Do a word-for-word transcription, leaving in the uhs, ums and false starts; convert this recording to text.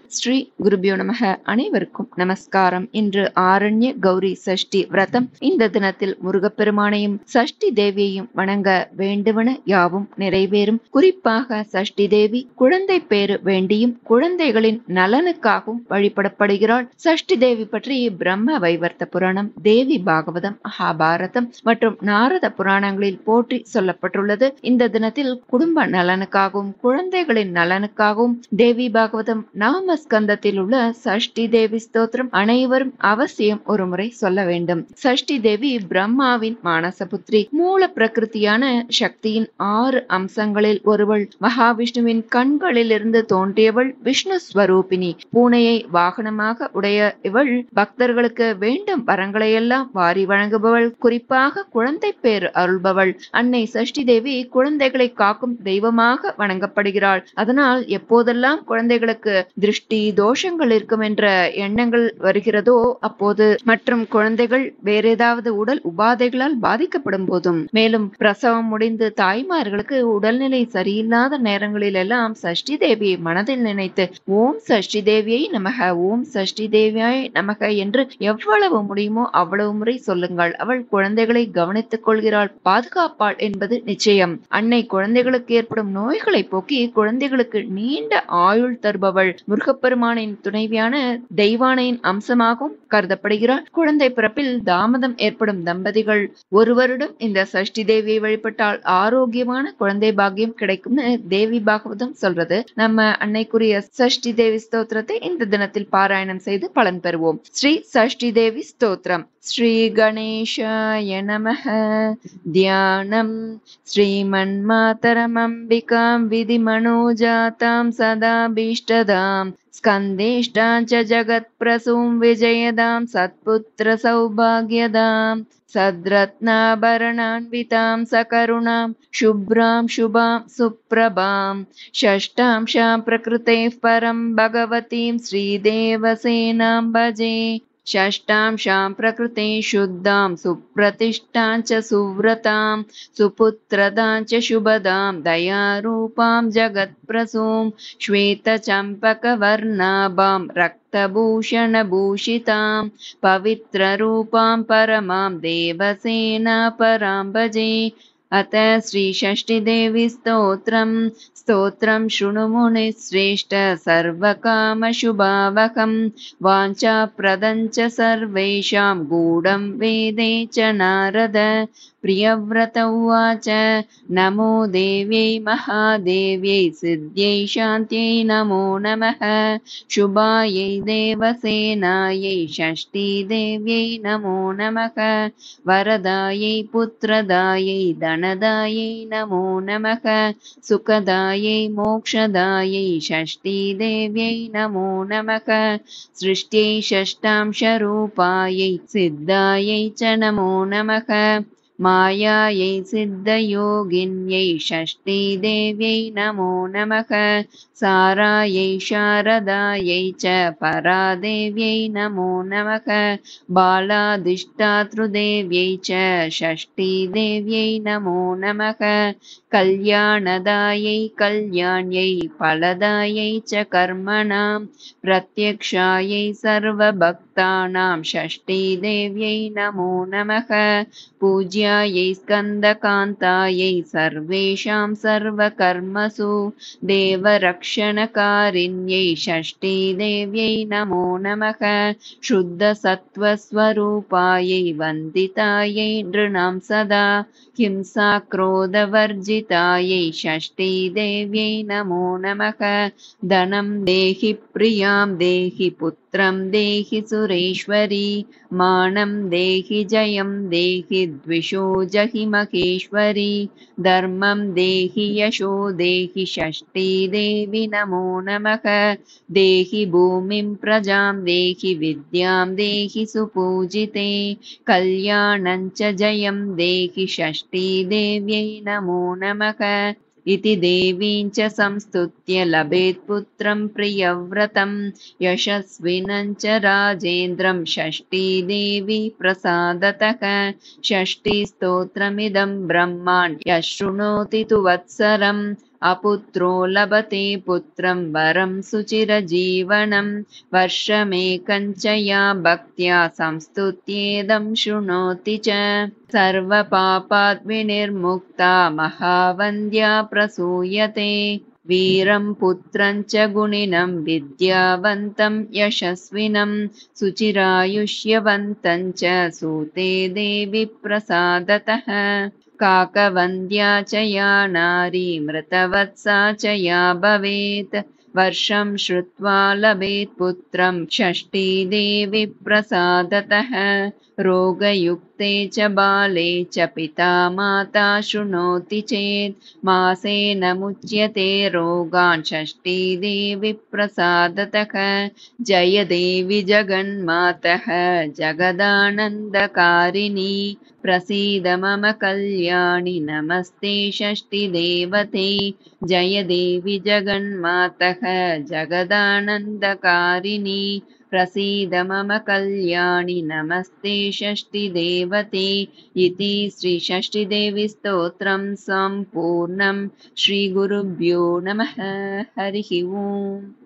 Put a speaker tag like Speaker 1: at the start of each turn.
Speaker 1: ஸ்ரீ குருபியோ நமக. அனைவருக்கும் நமஸ்காரம். இன்று ஆரண்ய கௌரி சஷ்டி விரதம். இந்த தினத்தில் முருகப்பெருமானையும் சஷ்டி தேவியையும் வணங்க வேண்டுவன யாவும் நிறைவேறும். குறிப்பாக சஷ்டி தேவி குழந்தை பேறு வேண்டியும் குழந்தைகளின் நலனுக்காகவும் வழிபடப்படுகிறாள். சஷ்டி தேவி பற்றி பிரம்ம வைவர்த்த புராணம், தேவி பாகவதம், மகாபாரதம் மற்றும் நாரத புராணங்களில் போற்றி சொல்லப்பட்டுள்ளது. இந்த தினத்தில் குடும்ப நலனுக்காகவும் குழந்தைகளின் நலனுக்காகவும் தேவி பாகவதம் நாம ஸ்கந்தத்தில் உள்ள சஷ்டி தேவி ஸ்தோத்திரம் அனைவரும் அவசியம் ஒரு முறை சொல்ல வேண்டும். சஷ்டி தேவி பிரம்மாவின் மானசபுத்திரி. மூல பிரகிருதியான சக்தியின் ஆறு அம்சங்களில் ஒருவள். மகாவிஷ்ணுவின் கண்களில் இருந்து தோன்றியவள் விஷ்ணு ஸ்வரூபிணி. பூனையை வாகனமாக உடைய இவள் பக்தர்களுக்கு வேண்டும் வரங்களையெல்லாம் வாரி வழங்குபவள். குறிப்பாக குழந்தை பேர் அருள்பவள். அன்னை சஷ்டி தேவி குழந்தைகளை காக்கும் தெய்வமாக வணங்கப்படுகிறாள். அதனால் எப்போதெல்லாம் குழந்தைகளுக்கு திருஷ்டி தோஷங்கள் இருக்கும் என்ற எண்ணங்கள் வருகிறதோ அப்போது, மற்றும் குழந்தைகள் வேற ஏதாவது உடல் உபாதைகளால் பாதிக்கப்படும் போதும், மேலும் பிரசவம் முடிந்து தாய்மார்களுக்கு உடல்நிலை சரியில்லாத நேரங்களில் எல்லாம் சஷ்டி தேவியை மனதில் நினைத்து ஓம் சஷ்டி தேவியை நமக, ஓம் சஷ்டி தேவியாய் நமக என்று எவ்வளவு முடியுமோ அவ்வளவு முறை சொல்லுங்கள். அவள் குழந்தைகளை கவனித்துக் கொள்கிறாள், பாதுகாப்பாள் என்பது நிச்சயம். அன்னை குழந்தைகளுக்கு ஏற்படும் நோய்களை போக்கி குழந்தைகளுக்கு நீண்ட ஆயுள் தருபவள். முருகப்பெருமானின் துணைவியான தெய்வானையின் அம்சமாகவும் கருதப்படுகிறாள். குழந்தை பிறப்பில் தாமதம் ஏற்படும் தம்பதிகள் ஒரு வருடம் இந்த சஷ்டி தேவியை வழிபட்டால் ஆரோக்கியமான குழந்தை பாக்கியம் கிடைக்கும்னு தேவி பாகவதம் சொல்றது. நம்ம அன்னைக்குரிய சஷ்டி தேவி ஸ்தோத்திரத்தை இந்த தினத்தில் பாராயணம் செய்து பலன் பெறுவோம். ஸ்ரீ சஷ்டி தேவி ஸ்தோத்திரம். ஸ்ரீ கணேசாய நமஹ. தியானம். ஸ்ரீமன்மாதரம் அம்பிகாம் விதிமனோஜாதாம் சதாபீஷ்டதாம் ஸ்கந்தேஷ்டாம் ச ஜகத்ப்ரசூம் விஜயதாம் சத்புத்திர சௌபாக்யதாம் சத்ரத்னாபரணான்விதாம் சகருணாம் சுப்ராம் சுபாம் சுப்ரபாம் ஷஷ்டாம்ஷாம் பிரகிருதேஃ பரம் பகவதீம் ஸ்ரீதேவசேனாம் பஜே. षष्टांशां प्रकृते शुद्धां सुप्रतिष्ठां च सुव्रतां सुपुत्रदां च शुभदां दयारूपां जगत्प्रसूं श्वेतचम्पकवर्णाभां रक्तभूषणभूषितां पवित्ररूपां परमां देवसेना परां भजे. अथ श्री षष्ठी देवी स्तोत्रम्. स्तोत्रं शृणु मुने श्रेष्ठ सर्वकामशुभावहं वाञ्छाप्रदं च सर्वेषां गूढं वेदे च नारद. प्रियव्रत उवाच नमो देव्यै महादेव्यै सिद्ध्यै शान्त्यै नमो नमः. शुभायै देवसेनायै षष्ठी देव्यै नमो नमः. वरदायै पुत्रदायै धनदायै नमो नमः. सुखदायै मोक्षदायै षष्ठी देव्यै नमो नमः. सृष्ट्यै षष्ठांशरूपायै सिद्धायै च नमो नमः. मायायै सिद्धयोगिन्यै षष्ठी देव्यै नमो नमः. सारायै शारदायै च परादेव्यै नमो नमः. बालाधिष्ठातृदेव्यै च षष्ठी देव्यै नमो नमः. कल्याणदायै कल्याण्यै फलदायै च कर्मणां प्रत्यक्षायै सर्वभक्तानां षष्ठी देव्यै नमो नमः. पूज्यायै स्कन्दकान्तायै सर्वेषां सर्वकर्मसु देवरक्षणकारिण्यै षष्ठी देव्यै नमो नमः. शुद्धसत्त्वस्वरूपायै वन्दितायै नृणां सदा हिंसा क्रोधवर्जितायै षष्ठी देव्यै नमो नमः. धनं देहि प्रियां देहि पुत्रं देहि सुरेश्वरी. मानं देहि जयं देहि द्विषो जहि महेश्वरी. धर्मं देहि यशो देहि षष्ठी देवी नमो नमः. देहि भूमिं प्रजां देहि विद्यां देहि सुपूजिते. कल्याणं च जयं देहि षष्ठी देव्यै नमो नमः. इति देवीं च संस्तुत्य लभेत् पुत्रं प्रियव्रतं यशस्विनं च राजेन्द्रं षष्ठी देवी प्रसादतः. षष्ठी स्तोत्रमिदं ब्रह्माण्ड यशृणोति तु वत्सरं अपुत्रो लभते पुत्रं वरं सुचिरजीवनं वर्षमेकं च या भक्त्या संस्तुत्येदं शृणोति च सर्वपापात् विनिर्मुक्ता महावन्द्या प्रसूयते वीरं पुत्रं च गुणिनं विद्यावन्तं यशस्विनं सुचिरायुष्यवन्तं च सूते देवी प्रसादतः काकवन्द्या च या नारी मृतवत्सा च या भवेत् वर्षं श्रुत्वा लभेत् पुत्रं षष्ठी देवी प्रसादतः रोगयुक्ते च बाले च पिता माता शृणोति चेत् मासेन मुच्यते रोगान् षष्ठी देवी प्रसादतः जय देवी जगन्मातः जगदानन्दकारिणी प्रसीद मम कल्याणि नमस्ते षष्ठिदेवते जय देवी जगन्मातः जगदानन्दकारिणी प्रसीद मम कल्याणि नमस्ते षष्ठिदेवते इति श्रीषष्ठिदेवीस्तोत्रं सम्पूर्णं श्रीगुरुभ्यो नमः हरिः ओम्।